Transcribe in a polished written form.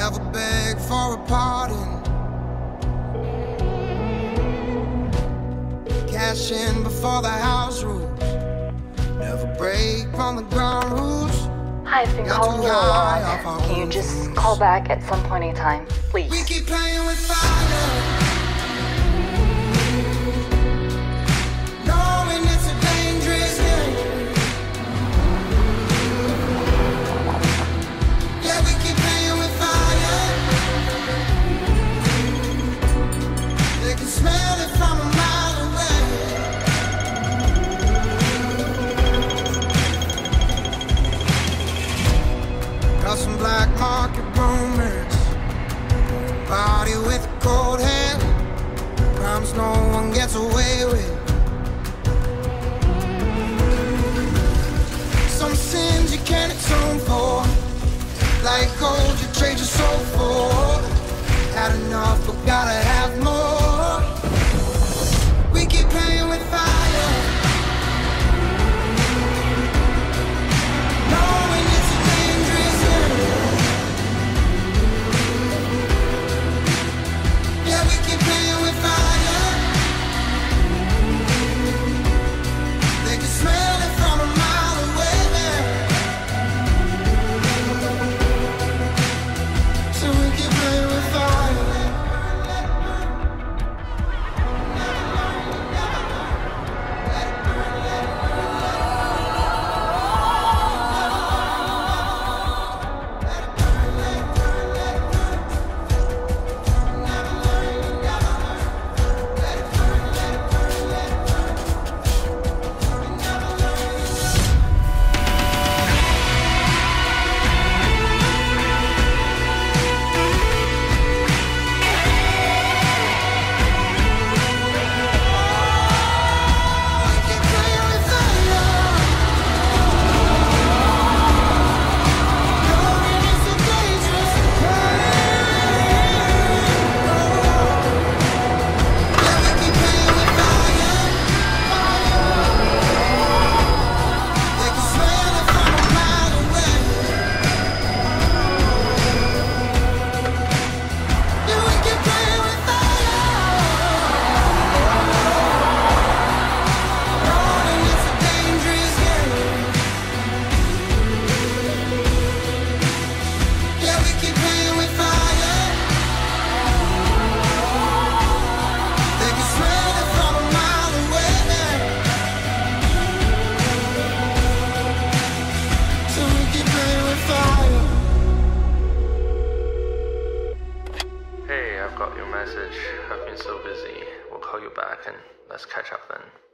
never beg for a pardon. Cash in before the house rules, never break from the ground rules. Hi, I've been calling you a lot. Can you just call back at some point in time, please? We keep playing with fire. Some black market romance, body with a cold hand, crimes no one gets away with. Some sins you can't atone for, like gold you trade your soul for. Had enough but gotta have more. We keep playing with fire. Hey, I've got your message. I've been so busy. We'll call you back and let's catch up then.